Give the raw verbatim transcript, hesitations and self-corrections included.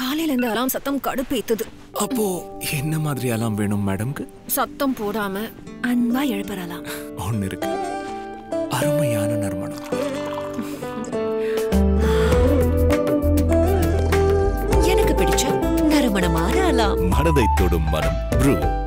காலையில இருந்து அலாம் சத்தம் கடுப்பேத்துது. அப்போ என்ன மாதிரி அலாம் வேணும் மேடம்க்கு? சத்தம் போடாம அன்பா எழுப்புறலாம். ஒன்னு இருக்கு, அருமையான நறுமணம். எனக்கு பிடிச்ச நறுமணமான அலாம். மனதை தொடும் மனம் ப்ரூ.